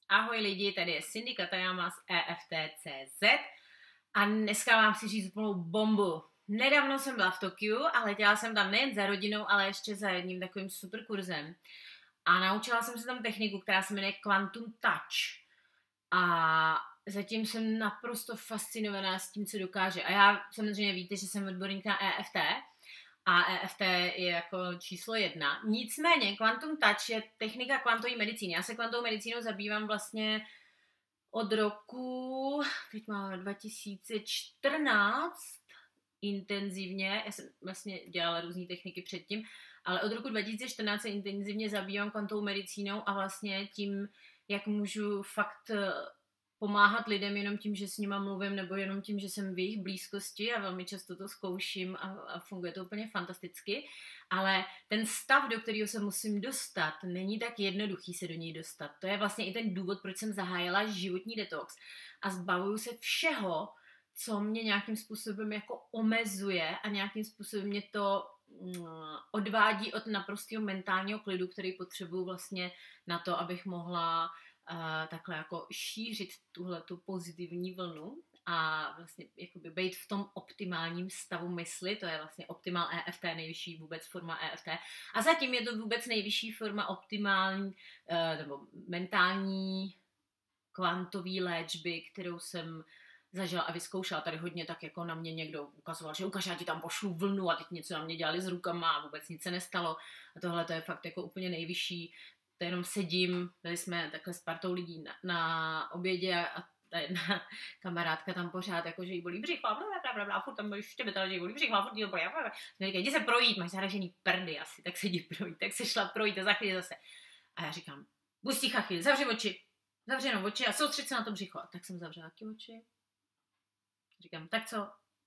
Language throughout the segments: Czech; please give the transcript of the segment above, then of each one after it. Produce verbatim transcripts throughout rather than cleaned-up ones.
Ahoj lidi, tady je Cindy Katayama z E F T tečka cé zet a dneska vám chci říct úplnou bombu. Nedávno jsem byla v Tokiu a letěla jsem tam nejen za rodinou, ale ještě za jedním takovým super kurzem. A naučila jsem se tam techniku, která se jmenuje Quantum Touch. A zatím jsem naprosto fascinovaná s tím, co dokáže. A já samozřejmě víte, že jsem odborník na E F T. A E F T je jako číslo jedna. Nicméně Quantum Touch je technika kvantové medicíny. Já se kvantovou medicínou zabývám vlastně od roku, teď máme dva tisíce čtrnáct, intenzivně. Já jsem vlastně dělala různé techniky předtím, ale od roku dva tisíce čtrnáct se intenzivně zabývám kvantovou medicínou a vlastně tím, jak můžu fakt pomáhat lidem jenom tím, že s nima mluvím, nebo jenom tím, že jsem v jejich blízkosti a velmi často to zkouším a, a funguje to úplně fantasticky. Ale ten stav, do kterého se musím dostat, není tak jednoduchý se do něj dostat. To je vlastně i ten důvod, proč jsem zahájila životní detox a zbavuju se všeho, co mě nějakým způsobem jako omezuje a nějakým způsobem mě to mm, odvádí od naprostého mentálního klidu, který potřebuju vlastně na to, abych mohla Uh, takhle jako šířit tuhle tu pozitivní vlnu a vlastně jakoby být v tom optimálním stavu mysli, to je vlastně optimál E F T, nejvyšší vůbec forma E F T a zatím je to vůbec nejvyšší forma optimální uh, nebo mentální kvantový léčby, kterou jsem zažila a vyzkoušela. Tady hodně tak jako na mě někdo ukazoval, že ukaž, já ti tam pošlu vlnu a teď něco na mě dělali s rukama a vůbec nic se nestalo a tohle to je fakt jako úplně nejvyšší. To jenom sedím, tady jsme takhle s partou lidí na, na obědě a ta jedna kamarádka tam pořád, jako, že jí bolí břicho a blablabla, furt tam bolí štěbetal, že jí bolí břicho a furt jí bolí. Jsme říkají, jdi se projít, máš zaražený prdy asi, tak se jdi projít, tak se šla projít a za chvíli zase. A já říkám, buď sticha chvíli, zavři oči, zavři jenom oči a soustřeď se na to břicho. A tak jsem zavřela taky oči. Říkám, tak co?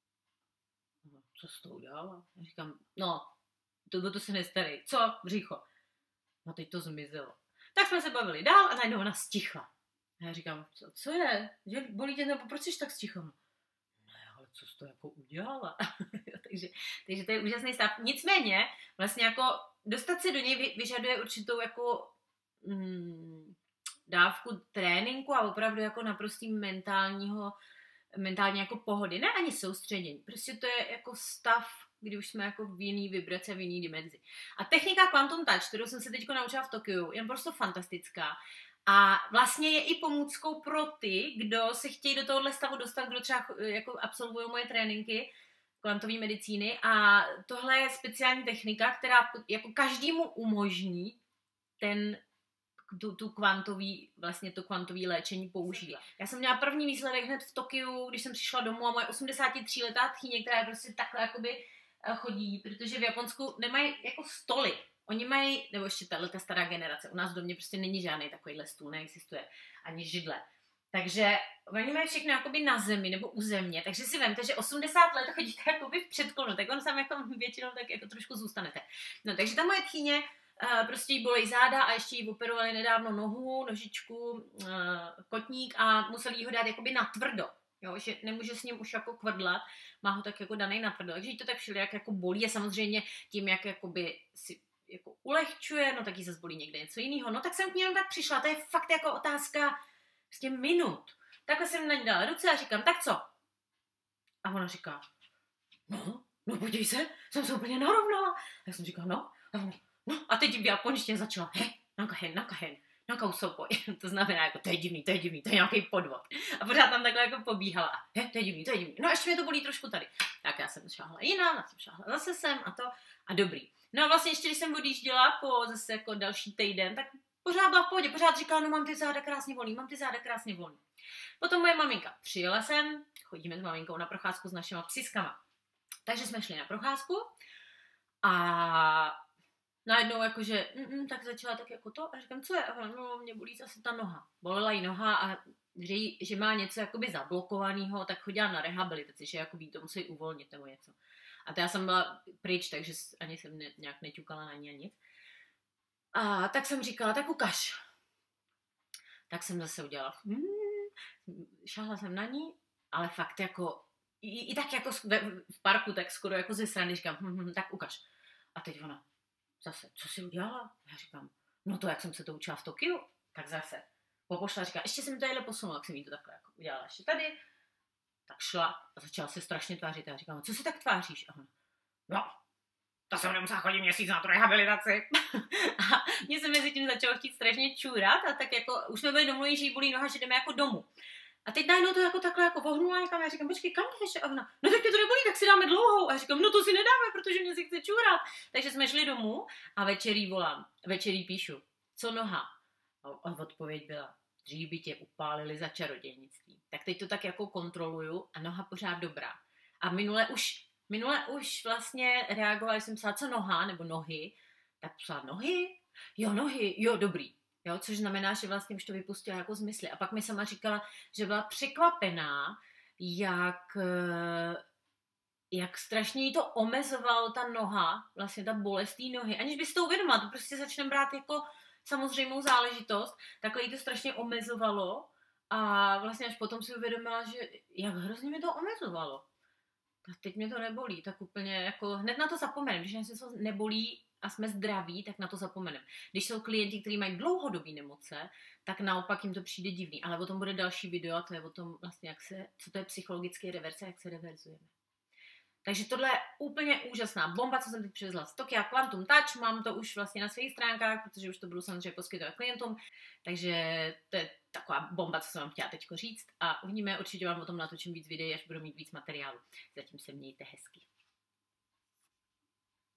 No, co jsi to udělala? Já říkám, no, tohle to se nestarej, co břicho? No teď to zmizelo. Tak jsme se bavili dál a najednou ona stichla. A já říkám, co, co je? Že bolí tě, nebo proč jsi tak stichla? Ne, ale co jsi to jako udělala? takže, takže to je úžasný stav. Nicméně, vlastně jako dostat se do něj vyžaduje určitou jako mm, dávku tréninku a opravdu jako naprostý mentálního, mentální jako pohody. Ne ani soustředění. Prostě to je jako stav, kdy už jsme jako v jiný vibrace, v jiný dimenzi. A technika Quantum Touch, kterou jsem se teď naučila v Tokiu, je prostě fantastická. A vlastně je i pomůckou pro ty, kdo se chtějí do tohohle stavu dostat, kdo třeba jako absolvují moje tréninky kvantové medicíny. A tohle je speciální technika, která jako každému umožní ten tu, tu kvantový, vlastně to kvantový léčení použít. Já jsem měla první výsledek hned v Tokiu, když jsem přišla domů a moje osmdesátitříletá tchýně, která je prostě takhle jakoby chodí, protože v Japonsku nemají jako stoly. Oni mají, nebo ještě tato stará generace, u nás v domě prostě není žádný takovýhle stůl, neexistuje ani židle. Takže oni mají všechno jakoby na zemi nebo u země, takže si vemte, že osmdesát let chodíte jakoby v předklonu, tak on sám jako většinou tak jako trošku zůstanete. No takže ta moje tchýně uh, prostě jí bolej záda a ještě jí operovali nedávno nohu, nožičku, uh, kotník a museli jí ho dát jakoby na tvrdo. Jo, že nemůže s ním už jako kvrdlat, má ho tak jako danej natvrdo, takže jí to tak všelijak jako bolí a samozřejmě tím, jak jakoby si jako ulehčuje, no tak jí zase bolí někde něco jiného, no tak jsem k ní jenom tak přišla, to je fakt jako otázka prostě minut. Takhle jsem na ní dala ruce a říkám, tak co? A ona říká, no, no podívej se, jsem se úplně narovnala. A já jsem říkala, no, a, no, a teď v japonštině začala, he, nakahen, nakahen. Nějakou soupoj. To znamená, jako, to je divný, to je divný, to je nějaký podvod. A pořád tam takhle jako pobíhala. He, to je divný, to je divný. No a ještě mě to bolí trošku tady. Tak já jsem šáhla jinam, já jsem šáhla zase sem a to a dobrý. No a vlastně ještě, když jsem odjížděla po zase jako další týden, tak pořád byla v pohodě, pořád říkala, no mám ty záda krásně volný, mám ty záda krásně volný. Potom moje maminka přijela sem, chodíme s maminkou na procházku s našima psiskama. Takže jsme šli na procházku a najednou jakože, mm, tak začala tak jako to a říkám, co je? A no, mě bolí zase ta noha. Bolela jí noha a že, jí, že má něco jakoby zablokovaného, tak chodila na rehabilitaci, že jakoby to musí uvolnit nebo něco. A to já jsem byla pryč, takže ani jsem ne, nějak neťukala na ní a nic. A tak jsem říkala, tak ukaž. Tak jsem zase udělala. Hmm, šáhla jsem na ní, ale fakt jako, i, i tak jako v parku, tak skoro jako ze strany říkám, hm, hm, tak ukaž. A teď ona, zase, co jsi udělala? Já říkám, no to, jak jsem se to učila v Tokiu, tak zase. popošla, říká, ještě jsem mi tadyhle posunula, jak jsem jí to takhle jako udělala ještě tady. Tak šla a začala se strašně tvářit. A já říkám, co se tak tváříš? A ona, no, to jsem nemusela chodit měsíc na tu rehabilitaci. A mě se mezi tím začalo chtít strašně čůrat a tak jako, už jsme byli domluveni, že jí bolí noha, že jdeme jako domů. A teď najednou to jako takhle jako vohnula někam a já říkám, počkej, kam jdeš? A ona, no tak mě to nebolí, tak si dáme dlouhou. A já říkám, no to si nedáme, protože mě si chce čůrat. Takže jsme šli domů a večerí volám, večerí píšu, co noha? A odpověď byla, dřív by tě upálili za čarodějnictví. Tak teď to tak jako kontroluju a noha pořád dobrá. A minule už, minule už vlastně reagovala, jsem psala, co noha, nebo nohy, tak psala nohy, jo nohy, jo dobrý. Jo, což znamená, že vlastně už to vypustila jako z mysli. A pak mi sama říkala, že byla překvapená, jak, jak strašně jí to omezovalo ta noha, vlastně ta bolest té nohy. Aniž bys to uvědomila, to prostě začne brát jako samozřejmou záležitost, takhle jí to strašně omezovalo a vlastně až potom si uvědomila, že jak hrozně mi to omezovalo. Tak teď mě to nebolí, tak úplně jako hned na to zapomenem, když něco nebolí a jsme zdraví, tak na to zapomeneme. Když jsou klienti, kteří mají dlouhodobé nemoce, tak naopak jim to přijde divný, ale o tom bude další video a to je o tom vlastně, jak se, co to je psychologické reverze, jak se reverzujeme. Takže tohle je úplně úžasná bomba, co jsem teď přivezla z Tokia Quantum Touch, mám to už vlastně na svých stránkách, protože už to budu samozřejmě poskytovat klientům, takže to je taková bomba, co jsem vám chtěla teď říct a uvidíme, určitě vám o tom natočím víc videí, až budu mít víc materiálu. Zatím se mějte hezky.